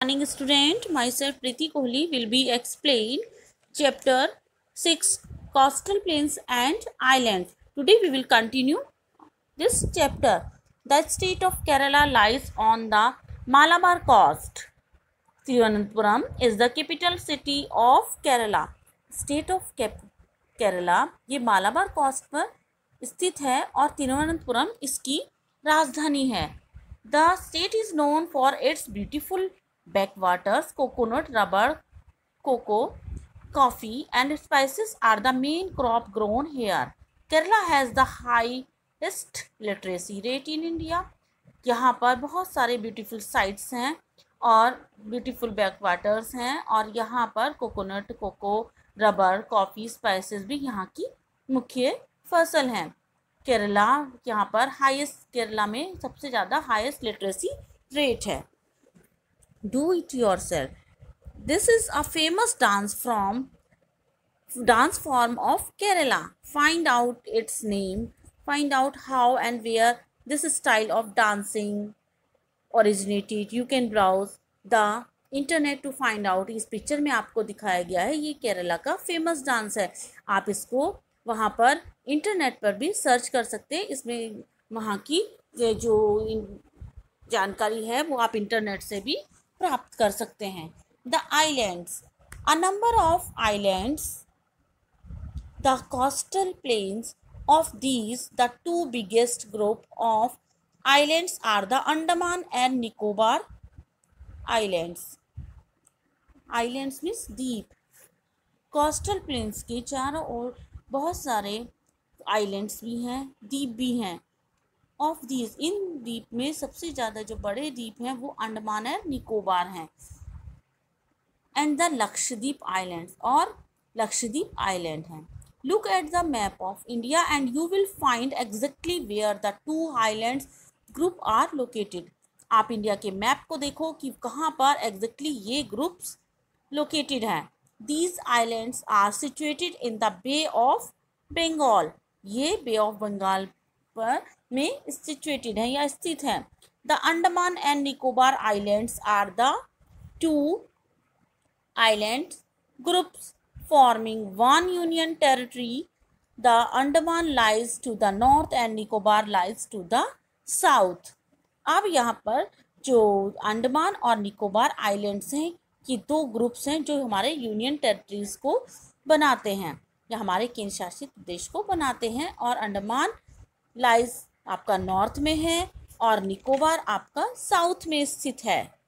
Morning student, myself Preeti Kohli will be explain chapter 6 coastal plains and islands. Today we will continue this chapter. The state of Kerala lies on the Malabar coast. Thiruvananthapuram is the capital city of Kerala. State of Kerala ये Malabar coast पर स्थित है और तिरुवनंतपुरम इसकी राजधानी है. The state is known for its beautiful backwaters. Coconut, rubber, cocoa, coffee and spices are the main crop grown here. Kerala has the highest literacy rate in India. यहाँ पर बहुत सारे ब्यूटीफुल साइट्स हैं और ब्यूटीफुल बैकवाटर्स हैं और यहाँ पर coconut, cocoa, rubber, coffee, spices भी यहाँ की मुख्य फसल हैं. केरला यहाँ पर केरला में सबसे ज़्यादा हाईएस्ट लिटरेसी रेट है. Do it yourself. This is a famous dance form of Kerala. Find out its name. Find out how and where this style of dancing originated. You can browse the internet to find out. इस picture में आपको दिखाया गया है ये केरला का famous dance है. आप इसको वहाँ पर इंटरनेट पर भी सर्च कर सकते हैं. इसमें वहाँ की जो जानकारी है वो आप इंटरनेट से भी प्राप्त कर सकते हैं. The islands. A number of islands. The coastal plains of these, the two biggest group of islands are the Andaman and Nicobar Islands. Islands means द्वीप. कोस्टल प्लेन्स के चारों ओर बहुत सारे आइलैंड्स भी हैं, द्वीप भी हैं. ऑफ दीज, इन द्वीप में सबसे ज़्यादा जो बड़े द्वीप हैं वो अंडमान और निकोबार हैं. एंड द लक्षद्वीप आइलैंड्स, और लक्षद्वीप आइलैंड हैं. Look at the map of India and you will find exactly where the two islands group are located. आप इंडिया के मैप को देखो कि कहाँ पर एग्जैक्टली ये ग्रुप्स लोकेटेड हैं. These islands are situated in the Bay of Bengal. ये बे ऑफ बंगाल पर में सिचुएटेड हैं या स्थित हैं. The Andaman and Nicobar Islands are the two island groups forming one union territory. The Andaman lies to the north and Nicobar lies to the south. अब यहाँ पर जो अंडमान और निकोबार आइलैंड्स हैं ये दो ग्रुप्स हैं जो हमारे यूनियन टेरिटरीज को बनाते हैं या हमारे केंद्र शासित प्रदेश को बनाते हैं. और अंडमान लाइज आपका नॉर्थ में है और निकोबार आपका साउथ में स्थित है.